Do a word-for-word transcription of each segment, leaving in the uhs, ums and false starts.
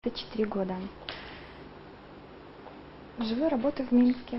четыре года. Живу и работаю в Минске.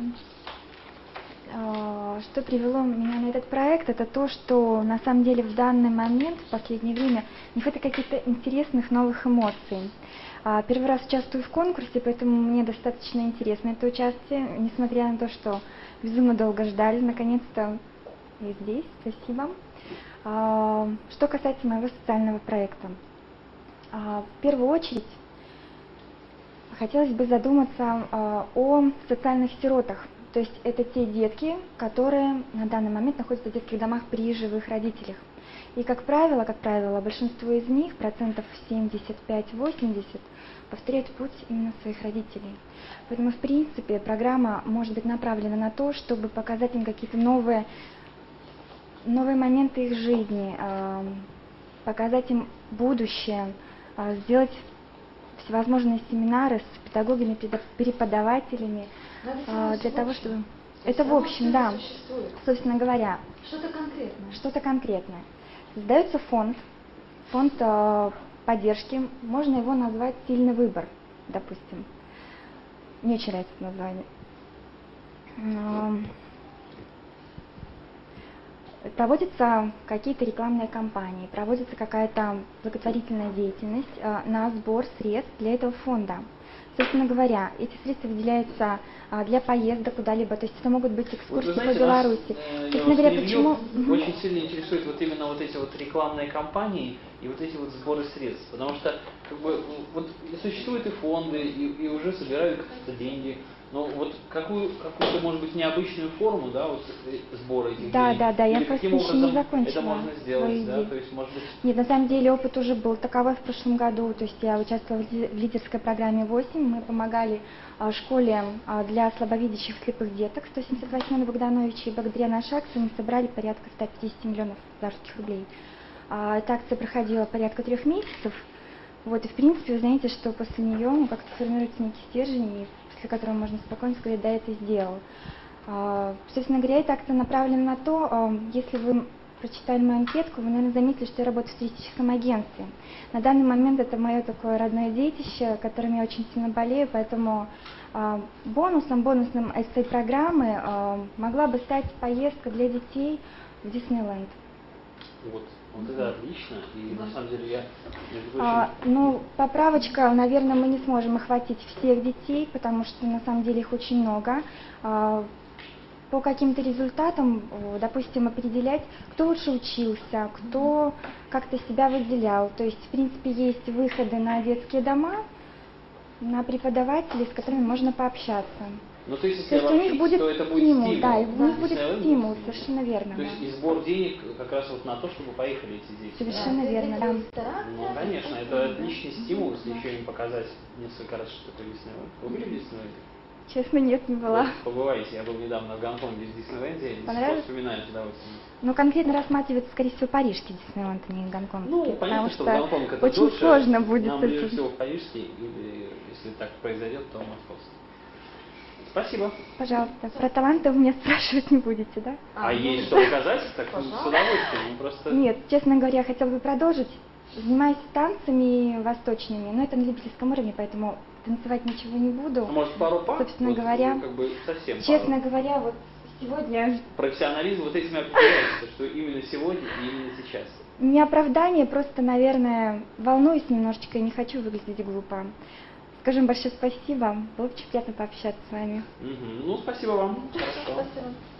Что привело меня на этот проект, это то, что на самом деле в данный момент, в последнее время, не хватает каких-то интересных новых эмоций. Первый раз участвую в конкурсе, поэтому мне достаточно интересно это участие, несмотря на то, что безумно долго ждали, наконец-то я здесь, спасибо. Что касается моего социального проекта. В первую очередь хотелось бы задуматься о социальных сиротах. То есть это те детки, которые на данный момент находятся в детских домах при живых родителях. И как правило, как правило, большинство из них, процентов семьдесят пять — восемьдесят, повторяют путь именно своих родителей. Поэтому, в принципе, программа может быть направлена на то, чтобы показать им какие-то новые, новые моменты их жизни, показать им будущее, сделать всевозможные семинары с педагогами, преподавателями, для того, чтобы... Это в общем, да, собственно говоря. Что-то конкретное. Что-то конкретное. Создается фонд, фонд э, поддержки, можно его назвать «Сильный выбор», допустим. Мне очень нравится это название. Э, проводятся какие-то рекламные кампании, проводится какая-то благотворительная деятельность э, на сбор средств для этого фонда. Собственно говоря, эти средства выделяются а, для поездок куда-либо, то есть это могут быть экскурсии, вот, знаете, по Беларуси. Нас, э, Собственно говоря, почему... Очень сильно интересует вот именно вот эти вот рекламные кампании и вот эти вот сборы средств, потому что как бы, вот существуют и фонды, и, и уже собирают какие-то деньги. Но вот какую, какую-то, может быть, необычную форму, да, вот сбора этих да, денег? Да, да, я Или просто каким еще образом не закончила. Это можно сделать, да, то есть, может быть... Нет, на самом деле опыт уже был таковой в прошлом году, то есть я участвовала в лидерской программе восемь, мы помогали а, школе а, для слабовидящих слепых деток сто семьдесят восемь на Богдановича, и благодаря нашей акции мы собрали порядка ста пятидесяти миллионов белорусских рублей. А, эта акция проходила порядка трех месяцев, вот, и в принципе, вы знаете, что после нее ну, как-то формируется некий стержень, и после которого можно спокойно сказать, да, это сделал. А, собственно говоря, эта акция направлена на то, а, если вы прочитали мою анкетку, вы, наверное, заметили, что я работаю в туристическом агентстве. На данный момент это мое такое родное детище, которым я очень сильно болею, поэтому а, бонусом, бонусом этой программы а, могла бы стать поездка для детей в Диснейленд. Вот, вот это отлично, и на самом деле я... Прочим... А, ну, поправочка, наверное, мы не сможем охватить всех детей, потому что на самом деле их очень много. А, по каким-то результатам, допустим, определять, кто лучше учился, кто как-то себя выделял. То есть, в принципе, есть выходы на детские дома, на преподавателей, с которыми можно пообщаться. Ну, то есть, если то есть у них будет то это будет стимул, стимул. да, у них будет стимул, стимул, совершенно верно. То да. есть и сбор денег как раз вот на то, чтобы поехали эти дети. Совершенно да. верно, да. Ну, конечно, это отличный стимул, если еще им показать несколько раз, что такое Диснейленд. Вы были в Диснейленде? Честно, нет, не была. Вот, побывайте, я был недавно в Гонконге в Диснейленде, и до сих пор вспоминаю с удовольствием. Ну, конкретно рассматривается, скорее всего, парижский Диснейленд, а не гонконгский. Ну, понятно, что, что Гонконг это очень дольше, сложно будет. Нам ближе всего парижский, или если так произойдет, то московский. Спасибо. Пожалуйста. Про таланты вы меня спрашивать не будете, да? А, а есть что показать? Так с удовольствием. Просто... Нет, честно говоря, я хотела бы продолжить. Занимаюсь танцами восточными, но это на любительском уровне, поэтому танцевать ничего не буду. А может, пару пар? Собственно вот, говоря, как бы совсем честно пару. говоря, вот сегодня... Профессионализм вот этим определяется, что именно сегодня и именно сейчас. Не оправдание, просто, наверное, волнуюсь немножечко и не хочу выглядеть глупо. Скажем большое спасибо, было очень приятно пообщаться с вами. Угу. Ну, спасибо вам. Хорошо. Спасибо.